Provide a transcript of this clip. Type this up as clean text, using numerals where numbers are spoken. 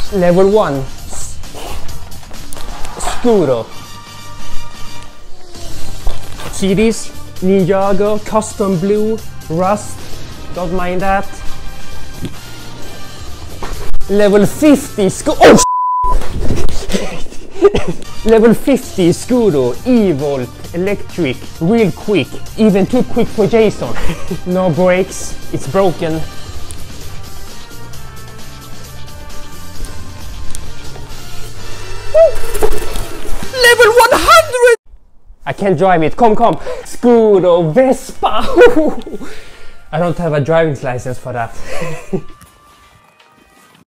Level 1. Scooter. See this? Ninjago, custom blue, rust. Don't mind that. Level 50 oh Level 50 Scooter, E-Volt, electric, real quick, even too quick for Jason. No brakes, it's broken. Level 100! I can't drive it, come. Scooter, Vespa! I don't have a driving license for that.